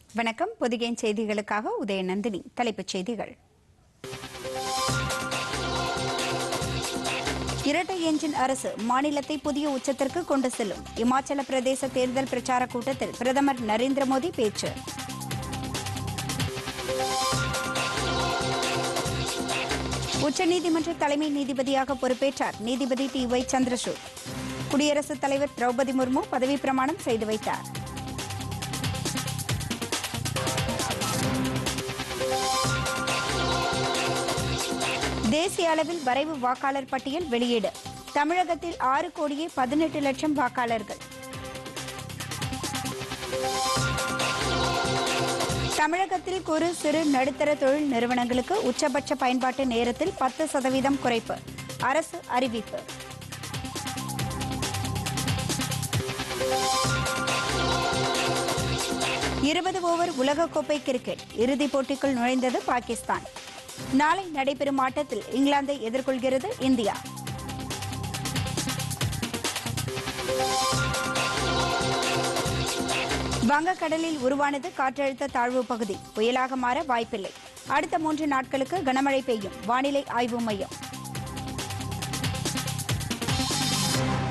வணக்கம். பொதிகையின் செய்திகளுக்காக உதயநந்தினி. தலைப்புச் செய்திகள். இரட்டை என்ஜின் அரசு மாநிலத்தை புதிய உச்சத்திற்கு கொண்டு செல்லும். இமாச்சல பிரதேச தேர்தல் பிரச்சார கூட்டத்தில் பிரதமர் நரேந்திர மோடி பேச்சு. உச்சநீதிமன்ற தலைமை நீதிபதியாக பொறுப்பேற்றார் நீதிபதி TY சந்திரசூட். குடியரசுத் தலைவர் திரௌபதி முர்மு பதவி பிரமாணம் செய்து வைத்தார். தேசிய அளவில் வரைவு வாக்காளர் பட்டியல் வெளியீடு. தமிழகத்தில் 6,18,00,000 வாக்காளர்கள். தமிழகத்தில் குறு சிறு நடுத்தர தொழில் நிறுவனங்களுக்கு உச்சபட்ச பயன்பாட்டு நேரத்தில் 10% குறைப்பு. அரசு அறிவிப்பு. இருபது ஓவர் உலகக்கோப்பை கிரிக்கெட் இறுதிப் போட்டிக்குள் நுழைந்தது பாகிஸ்தான். நாளை நடைபெறும் ஆட்டத்தில் இங்கிலாந்தை எதிர்கொள்கிறது இந்தியா. வங்கக்கடலில் உருவானது காற்றழுத்த தாழ்வு பகுதி. புயலாக மாற வாய்ப்பில்லை. அடுத்த 3 நாட்களுக்கு கனமழை பெய்யும். வானிலை ஆய்வு மையம்.